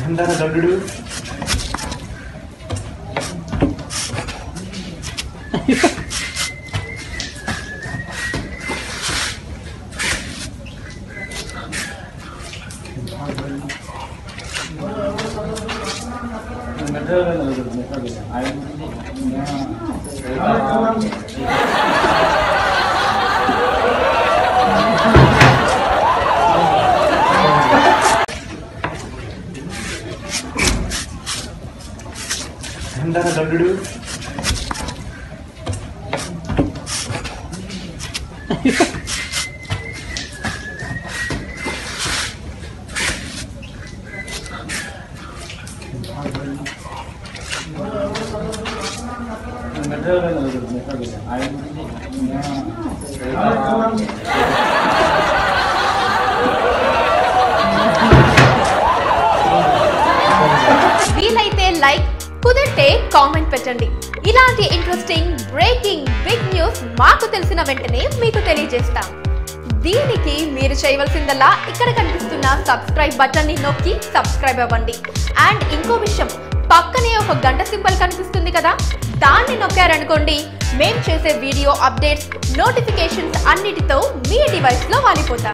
Andana Dandu. Andana Dandu. వీలైతే like కుదిరితే comment పెట్టండి. ఇలాంటి ఇంట్రెస్టింగ్ బ్రేకింగ్ బిగ్ న్యూస్ మాకు తెలిసిన వెంటనే మీకు తెలియజేస్తాం. దీనికి మీరు చేయవలసిందల్లా ఇక్కడ కనిపిస్తున్న సబ్స్క్రైబ్ బటన్ ని నొక్కి సబ్స్క్రైబ్ అవ్వండి. అండ్ ఇంకో విషయం, పక్కనే ఒక గంట సింబల్ కనిపిస్తుంది కదా, దాన్ని నొక్కారనుకోండి మేము చేసే వీడియో అప్డేట్స్ నోటిఫికేషన్స్ అన్నిటితో మీ డివైస్ లో వాలిపోతాం.